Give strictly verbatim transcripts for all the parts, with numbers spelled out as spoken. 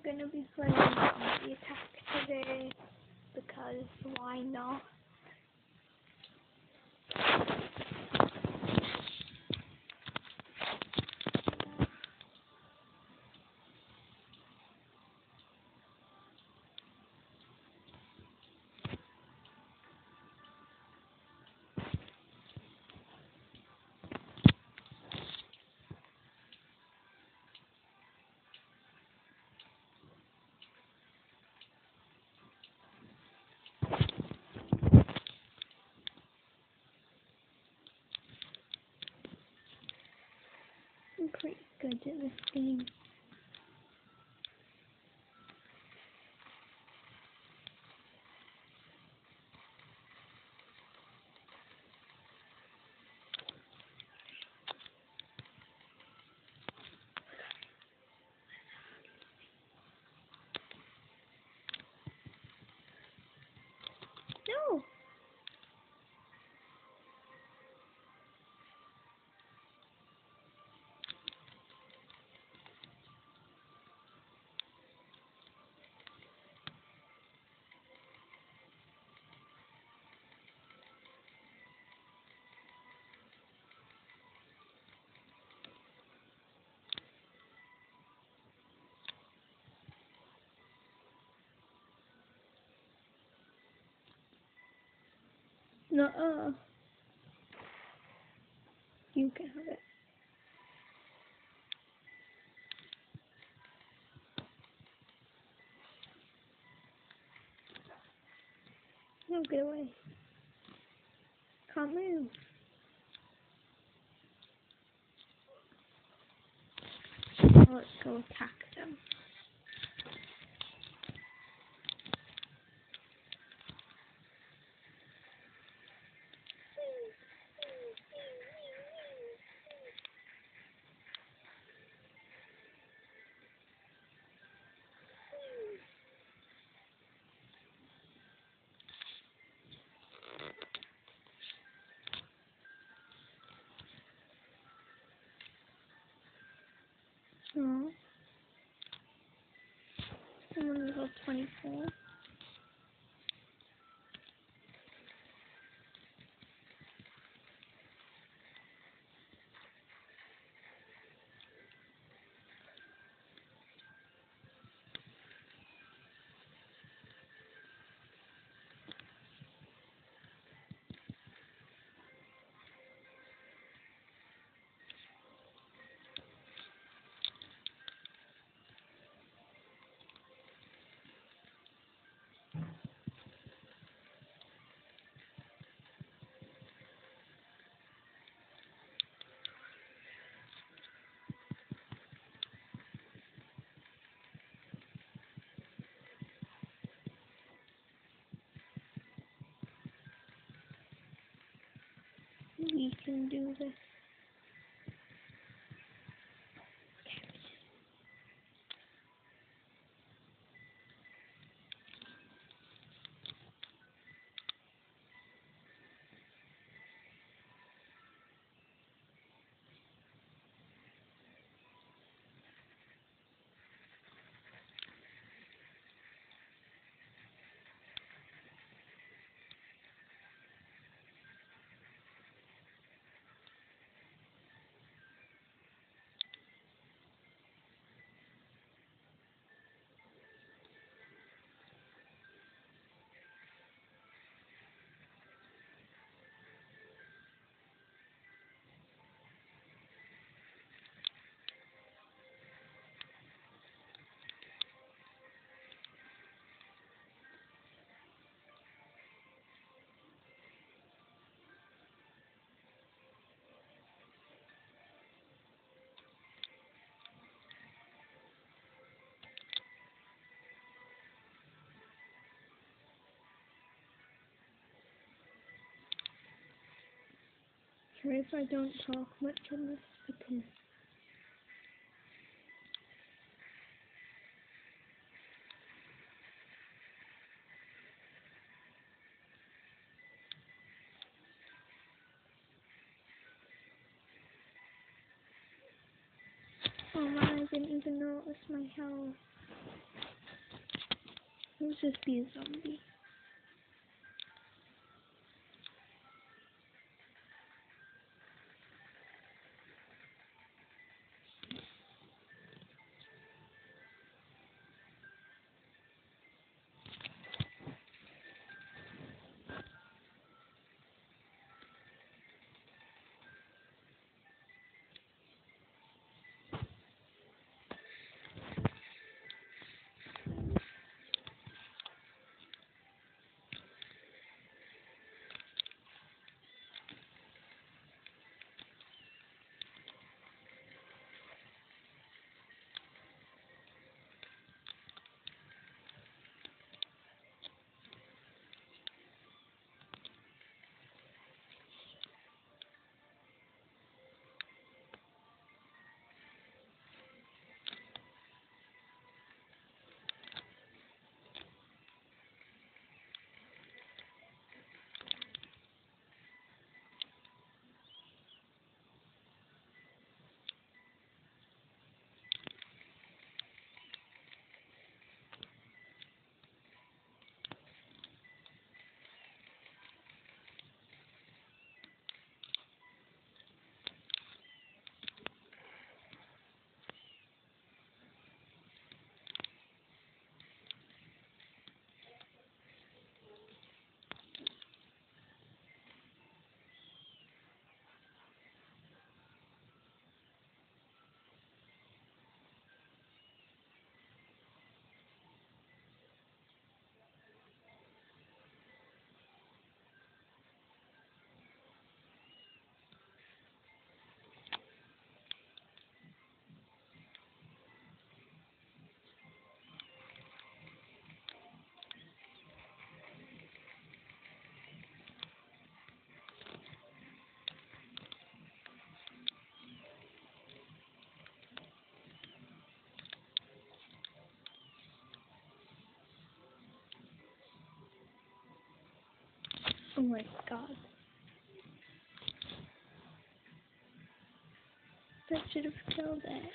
gonna be playing Zombie Attack today because why not? I'm pretty good at this game. No! Nuh-uh. You can have it. No, get away. Can't move. Now let's go attack them. Oh. I'm on level twenty-four. We can do this. Sorry if I don't talk much on this because oh man, I didn't even notice my health. Let's just be a zombie. Oh my god. That should have killed it.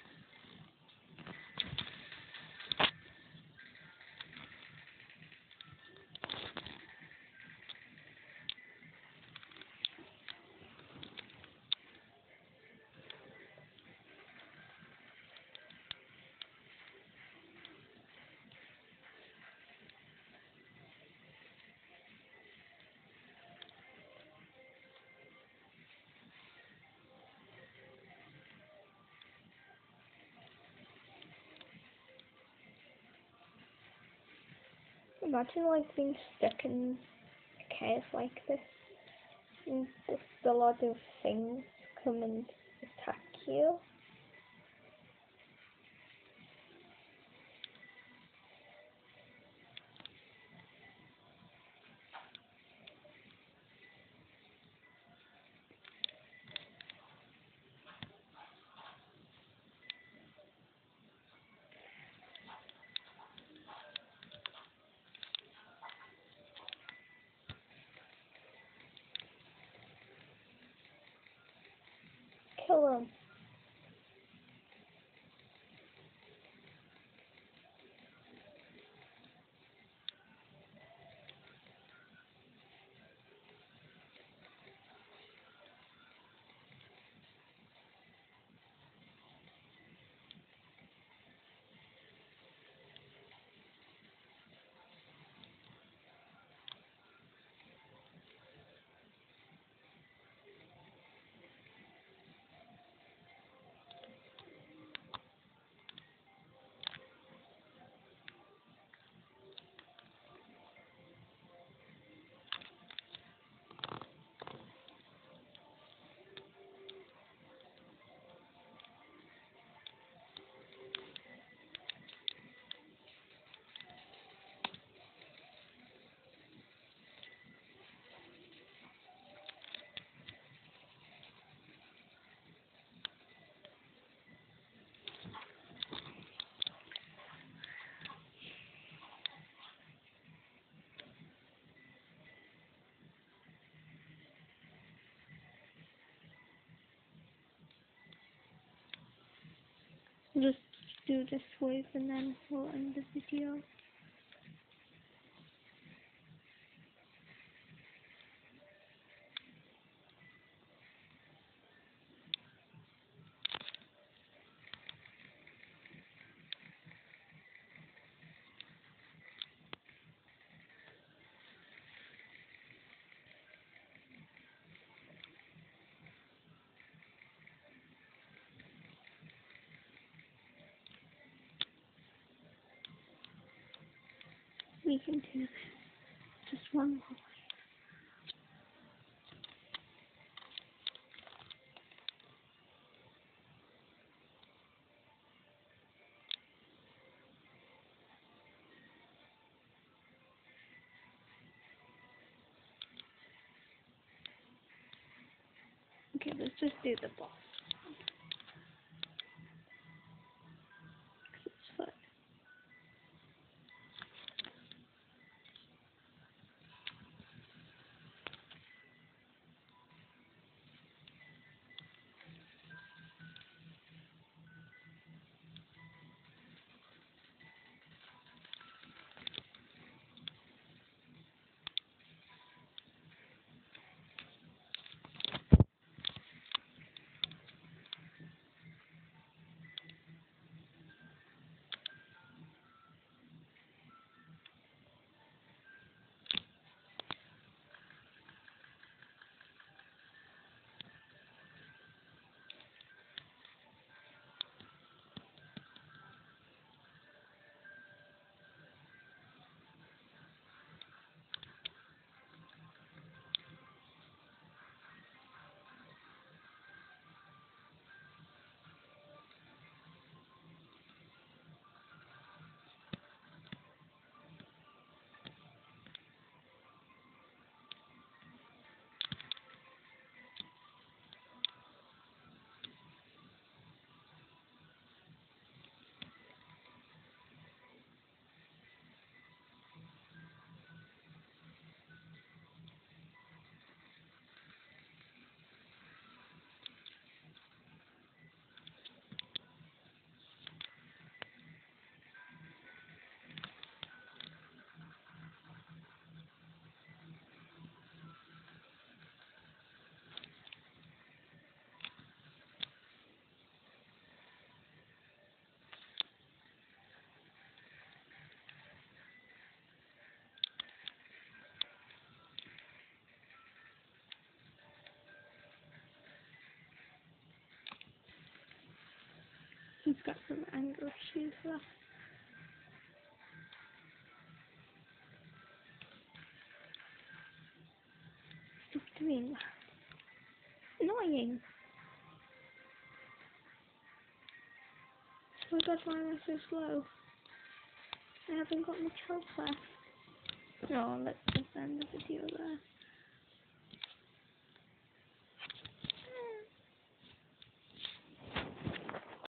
Imagine like being stuck in a cave like this and just a lot of things come and attack you. Kill them. Just do this wave and then we'll end the video. We can do this. Just one more. Okay, let's just do the boss. Cause it's fun. He's got some anger issues left. Stop doing that. Annoying. Oh my god, why am I so slow? I haven't got much health left. No, let's just end the video there.